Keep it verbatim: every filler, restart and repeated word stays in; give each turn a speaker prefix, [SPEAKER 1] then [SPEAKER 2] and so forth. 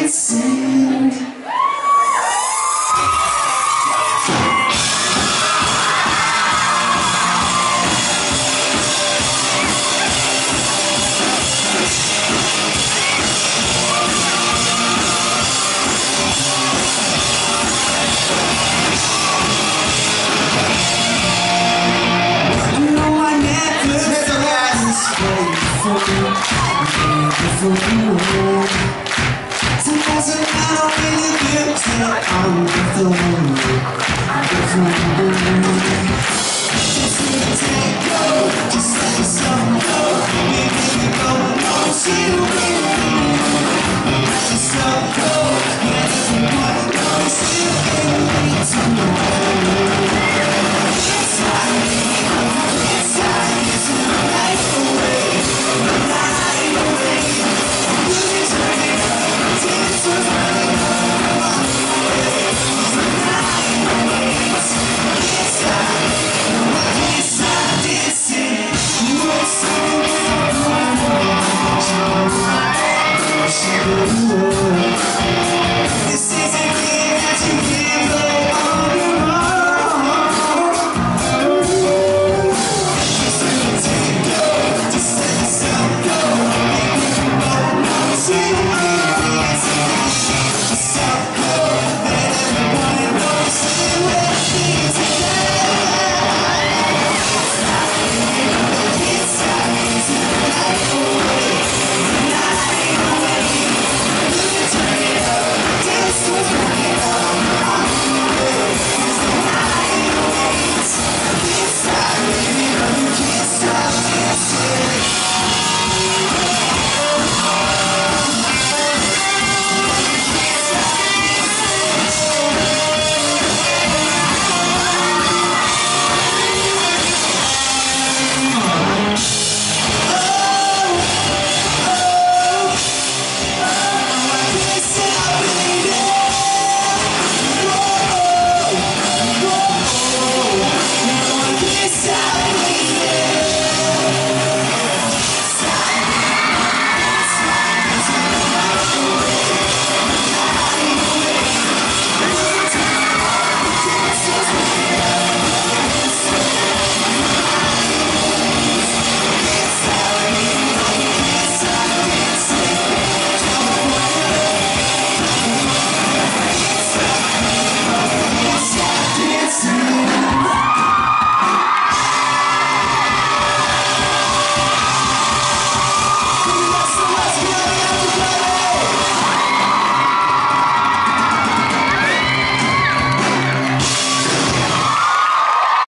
[SPEAKER 1] dancing. For you, sometimes I don't really feel that I'm the one. Just let it take go, just let the sun go. Maybe we both know see the wind. Let the sun go, let everyone know see the wind to know. It's like it's like it's a night away, a night away. Oh,